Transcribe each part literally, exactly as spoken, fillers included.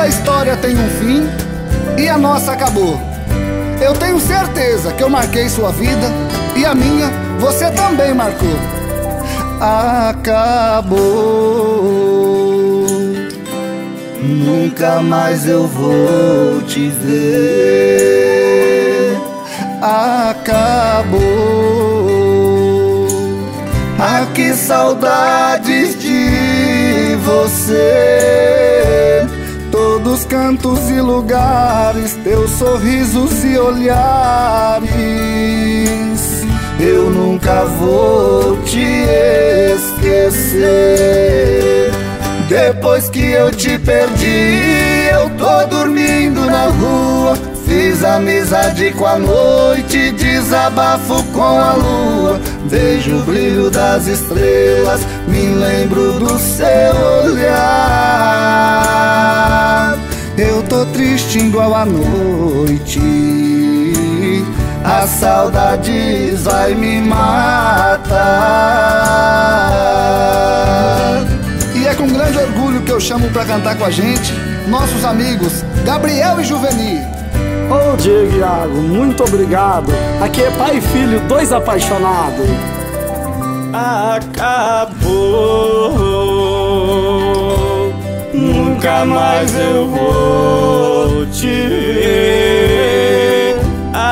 Toda história tem um fim e a nossa acabou. Eu tenho certeza que eu marquei sua vida e a minha você também marcou. Acabou, nunca mais eu vou te ver. Acabou, ah, que saudades de você. Todos cantos e lugares, teus sorrisos e olhares. Eu nunca vou te esquecer. Depois que eu te perdi, eu tô dormindo na rua. Fiz amizade com a noite, desabafo com a lua. Vejo o brilho das estrelas, me lembro do seu olhar. Eu tô triste igual a noite, a saudade vai me matar. E é com grande orgulho que eu chamo pra cantar com a gente nossos amigos Gabriel e Juvenil. Ô Diego e Iago, muito obrigado. Aqui é pai e filho, dois apaixonados. Acabou, nunca mais eu vou te ver.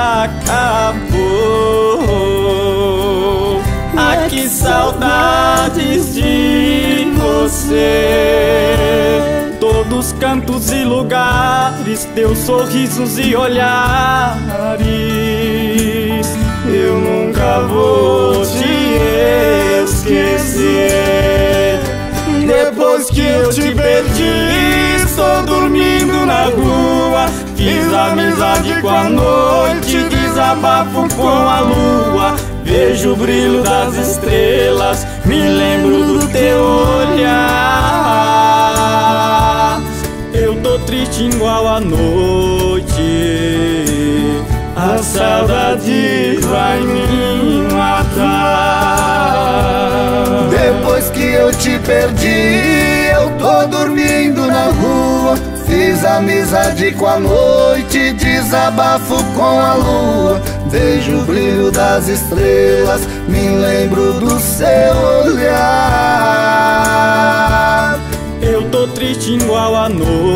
Acabou, ah, que saudades de você. Todos cantos e lugares, teus sorrisos e olhares. Eu nunca vou te esquecer. Depois que eu te perdi, estou dormindo na rua. Fiz amizade com a noite, desabafo com a lua. Vejo o brilho das estrelas, me lembro do teu olhar. Eu tô triste igual a noite, a saudade vai me matar. Depois que eu te perdi, eu tô dormindo na rua. Fiz amizade com a noite, desabafo com a lua. Vejo o brilho das estrelas, me lembro do seu olhar. Eu tô triste igual a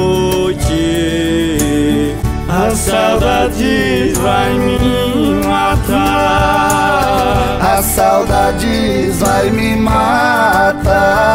noite, a saudade vai me matar. A saudade vai me matar.